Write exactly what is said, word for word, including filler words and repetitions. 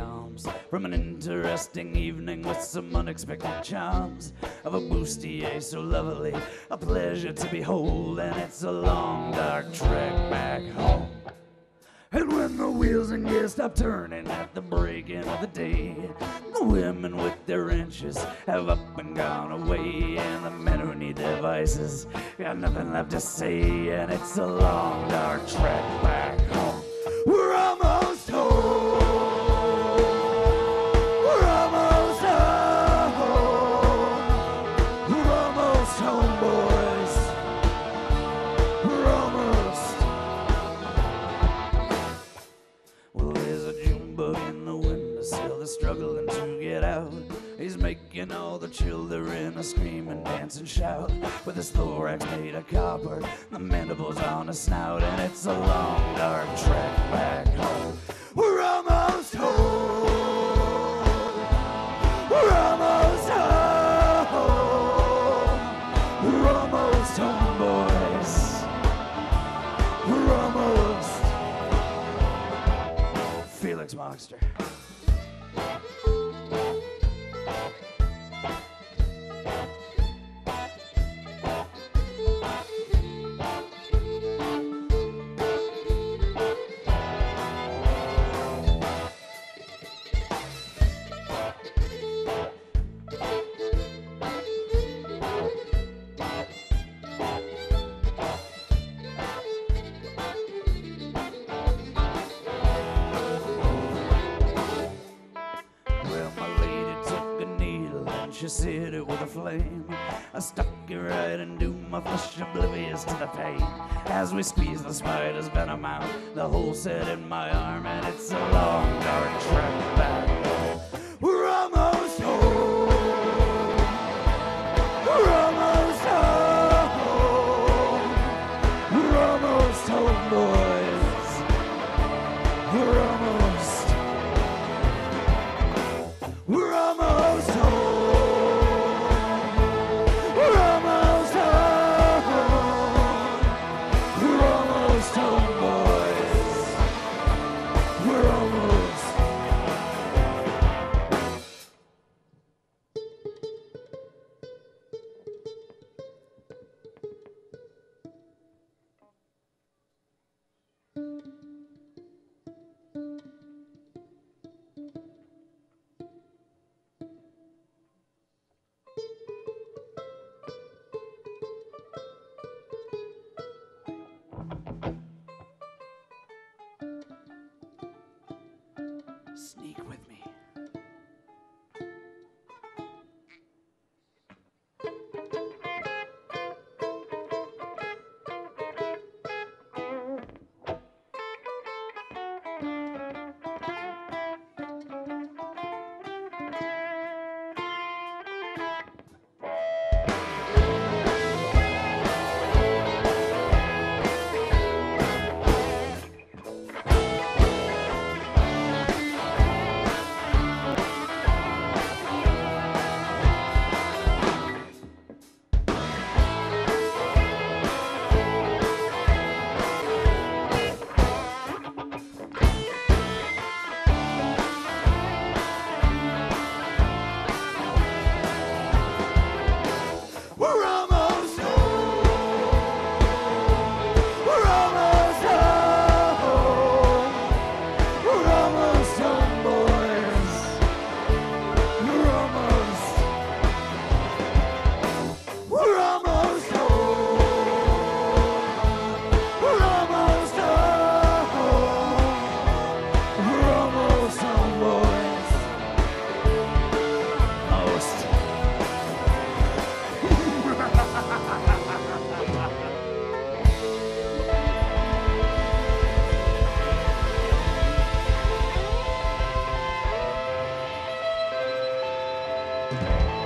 comes from an interesting evening with some unexpected charms of a bustier so lovely, a pleasure to behold, and it's a long dark trek back home. And when the wheels and gears stop turning at the breaking of the day, the women with their inches have up and gone away, and the men who need their vices got nothing left to say, and it's a long dark trek back home. We're almost home. We're almost home. We're almost home, boys. We're almost. Well, there's a June bug in the windowsill that's struggling to get out. He's making all the children a scream and dance and shout, with his thorax made of copper, the mandibles on his snout, and it's a long dark trek back home. We're almost home. We're almost home. We're almost home, boys. We're almost. Felix Moxter. She seared it with a flame. I stuck it right into my flesh, oblivious to the pain. As we squeeze the spider's venom out, the hole set in my arm, and it's a long dark trek back home. We're almost home. We're almost home. We're almost home, boys. We're almost. We're almost home. Sneak with me. Bye.